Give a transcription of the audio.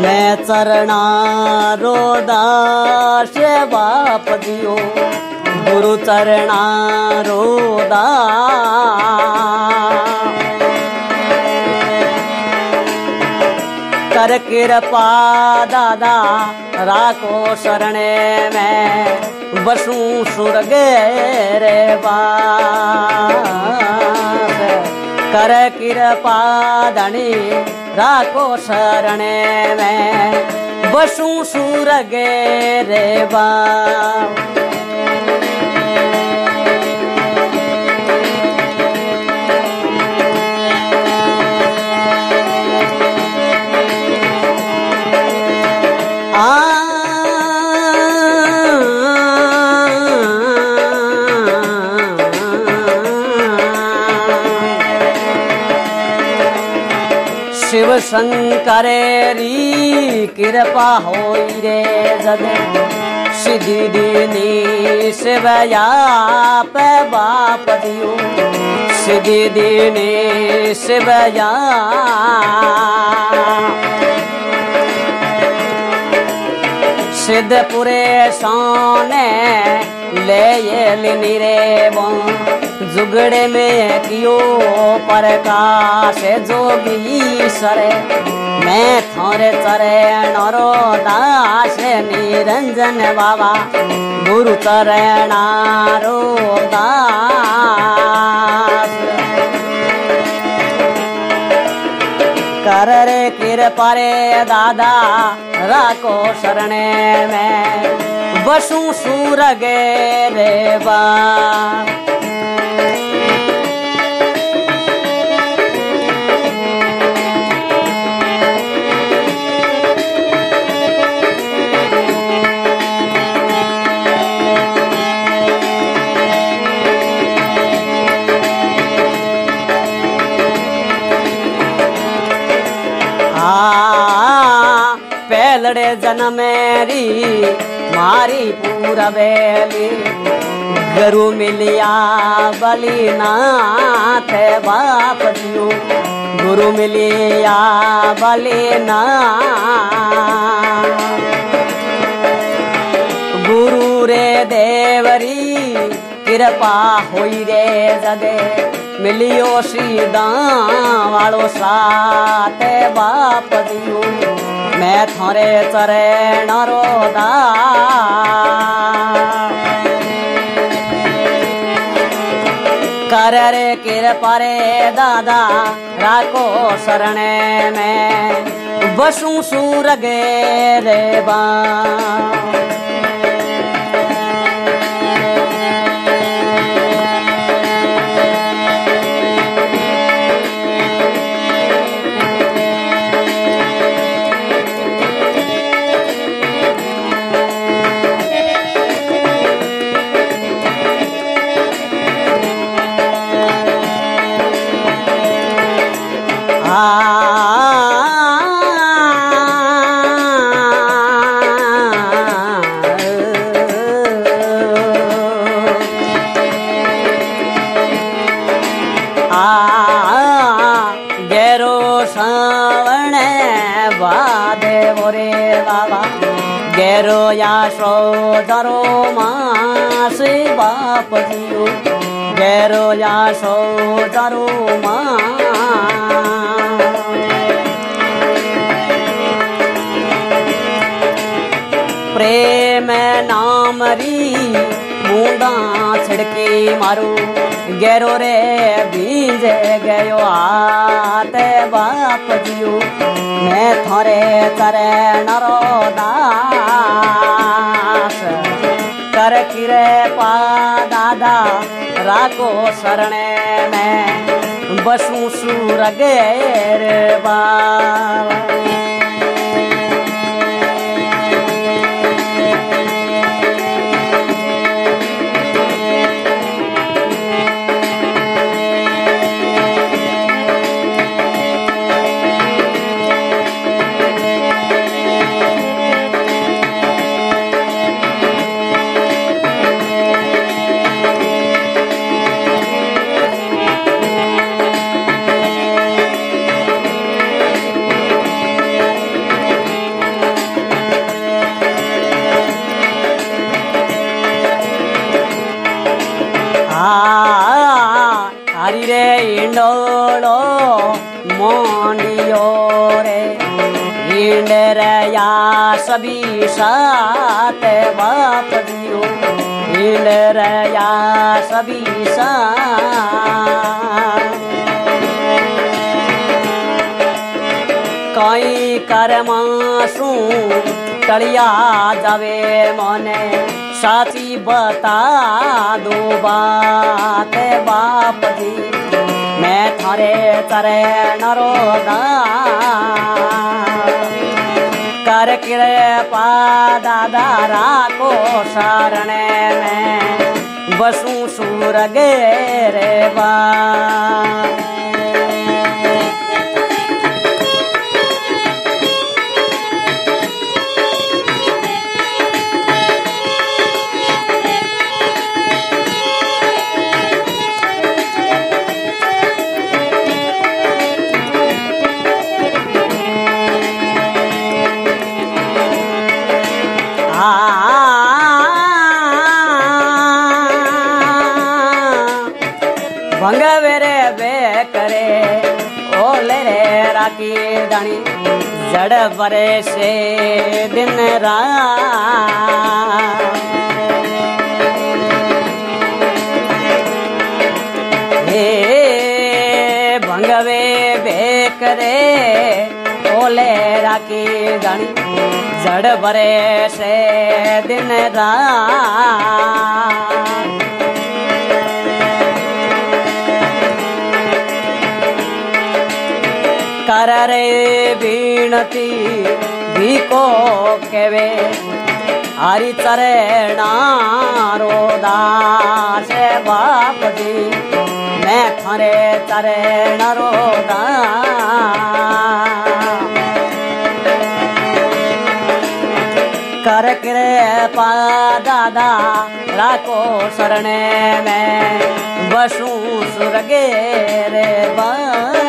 मैं चरणा रो दास बाप दियो गुरु चरणा रो कर कृपा दादा राखो शरणे में बसू सुरग रे बास कर कृपा धनी राखो शरणे में बसू सुरग रे बास शिव शंकर री कृपा होई रे जदे सिद्धि दीनी शिवया पे बाप दियो सिद्धि दीनी शिवया सिद्धपुरे सोने ले ये रे बो जुगड़े में कियो प्रकाश जोगी सरे मैं थोरे चरण रो दास निरंजन बाबा गुरु चरण रो दास कर रे कृपा रे दादा राखो शरणे में बसू सुरग रे बा पहलड़े जन्मेरी मारी पूरा बेली गुरु मिलिया बली नाथ बाप दियो गुरु मिलिया बली नाथ गुरु रे देवरी कृपा होई रे जदे मिलियो सीधा वालो साथ बाप दियो मैं थोरे चरण रो कर रे कृपा रे दादा राखो शरणे में बसू सुरग रे बा गेरो सावण बादे बोरे बाबा गेरो या सो दरो मास बाप दियो गेरो या सो दरो प्रेम नाम री मुंडा छिड़की मारू गेरो रे बीज गयो हाथ बाप दियो मैं थोरे चरण रो दास कर कृपा दादा राखो शरणे में बसू सुरग रे बा मोंडियो रे इंडरया सभी साथ बाप दियो इंडरया सभी साथ कई कर्मासु टलिया जावे मने साची बता दो बात बाप जी मैं थारे चरण रोदास कर कृपा दादा राखो शरण में बसू सुरग रे बा भंगवेरे बे करे ओले रे राखी दानी जड़ बरे से दिन रात हे भंगवे बे करे ओले राखी दानी जड़ बरे से दिन रात कर रे बीनती भीको केवे हरि चरणारो दास बाप जी मैं थारे चरणरो दास कर कृपा दादा राखो शरण में बसू सुरगे रे बा